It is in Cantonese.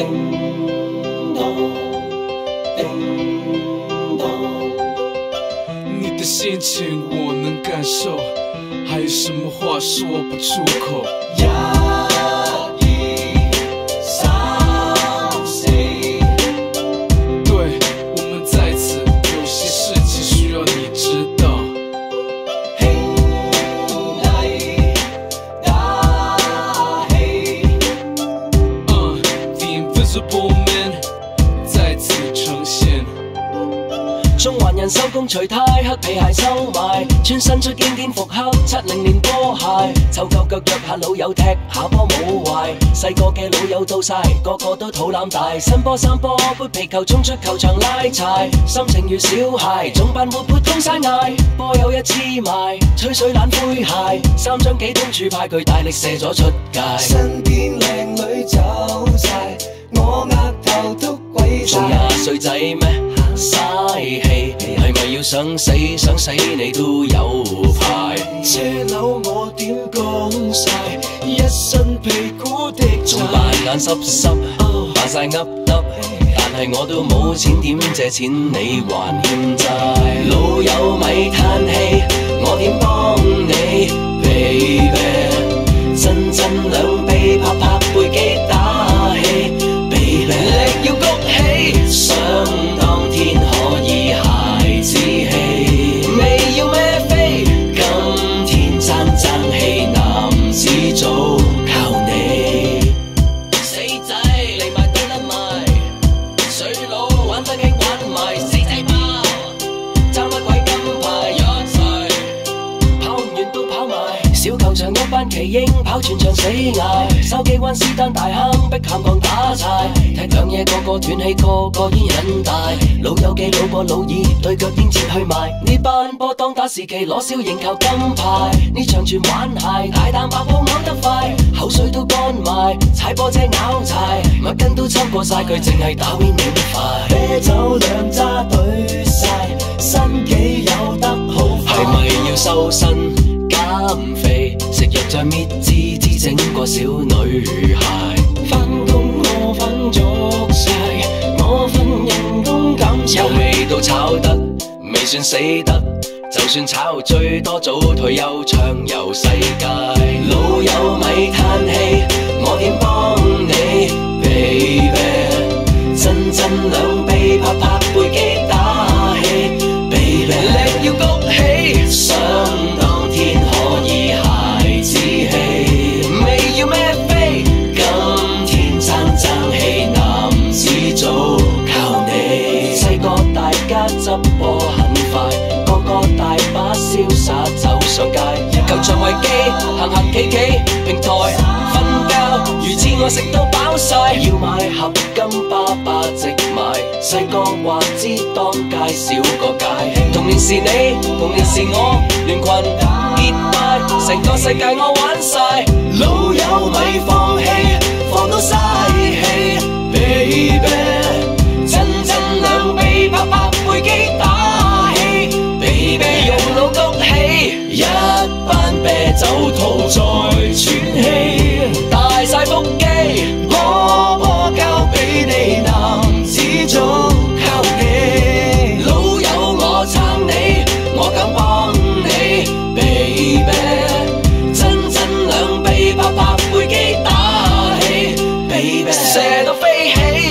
叮咚，叮咚。 你的心情我能感受，还有什么话说不出口？对，我们在此，有些事情需要你知道。The Invisible Man 再次呈現。 中環人收工除呔，黑皮鞋收埋，穿身出經典復刻70年波鞋，湊夠腳約下老友踢下波冇壞，細個嘅老友到晒，個個都肚腩大，新波三波杯皮球衝出球場拉柴，心情如小孩，總扮活潑通晒嗌，波有一黐埋，吹水懶灰鞋，3張幾通柱派佢大力射咗出界， 身邊靚女走晒，我額頭都鬼晒， 仲20歲仔咩？嘥氣，係咪要想死想死你都有排？ 車樓我點講晒，一身皮鼓的仲扮眼濕濕，扮晒噏噏，但係我都冇錢點借錢你還欠債？老友咪嘆氣，我點幫你 ，baby？ 真兩臂拍拍背肌打氣 ，baby， 力要谷起，想當天可以孩子氣，未要孭飛，今天爭氣男子組靠你。死仔嚟埋都甩埋，水佬玩得興玩埋，死仔包爭乜鬼金牌一齊，跑唔完都跑埋，小球場一班奇英跑全場死捱，筲箕灣斯丹大坑碧咸港打柴，踢兩嘢個個斷氣，個個煙癮大，老友記老過老二對腳應切去埋，呢班波當打時期攞小型球金牌，呢場全玩鞋，大啖爆泡嘔得快，口水都乾埋，踩波車拗柴，乜筋都抽過晒，佢淨係打 win 影快， 啤酒兩揸對晒，身幾有得好快， 係咪要收身減肥？食藥再搣枝枝整個小女孩， 返工我瞓足晒，我份人工減晒， 有味道炒得未算死得，就算炒最多早退休暢遊世界。老友咪嘆氣，我點幫你 ，baby？ 真兩臂拍拍背肌打氣 ，baby， 力要谷起，想當天可以孩子氣，未要孭飛，今天爭氣男子組靠你。細個大家執波很快，個個大把瀟灑走上街，球場維基行企平台瞓覺，如此我食到飽晒，要買合金巴巴直買，細個話知當街少個界，童年是你，童年是我，聯群結拜，成個世界我玩晒， 老友咪放棄，放到嘥氣 ，baby。 真兩臂拍拍背肌打氣 ，baby 用腦谷起， 一班啤酒肚在喘氣， 大晒腹肌， 我波交俾你，男子組靠你， 老友我撐你，我敢幫你 ，baby 真兩臂拍拍背肌打氣 ，baby 射到飛起。